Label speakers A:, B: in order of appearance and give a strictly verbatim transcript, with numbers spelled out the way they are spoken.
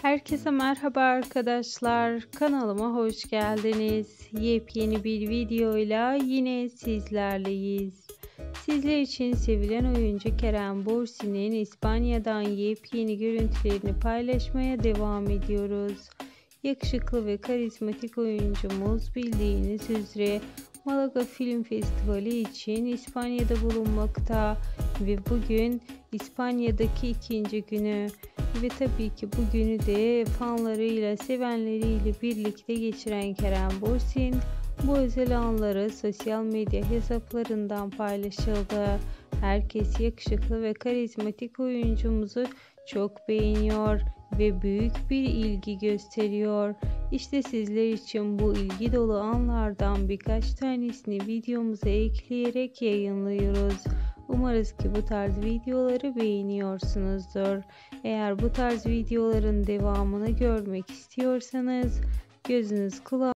A: Herkese merhaba arkadaşlar. Kanalıma hoş geldiniz. Yepyeni bir videoyla yine sizlerleyiz. Sizler için sevilen oyuncu Kerem Bürsin'in İspanya'dan yepyeni görüntülerini paylaşmaya devam ediyoruz. Yakışıklı ve karizmatik oyuncumuz bildiğiniz üzere Malaga Film Festivali için İspanya'da bulunmakta ve bugün İspanya'daki ikinci günü. Ve tabii ki bu günü de fanlarıyla, sevenleriyle birlikte geçiren Kerem Bürsin bu özel anları sosyal medya hesaplarından paylaşıldı. Herkes yakışıklı ve karizmatik oyuncumuzu çok beğeniyor ve büyük bir ilgi gösteriyor. İşte sizler için bu ilgi dolu anlardan birkaç tanesini videomuza ekleyerek yayınlıyoruz. Umarız ki bu tarz videoları beğeniyorsunuzdur. Eğer bu tarz videoların devamını görmek istiyorsanız gözünüz kulağınız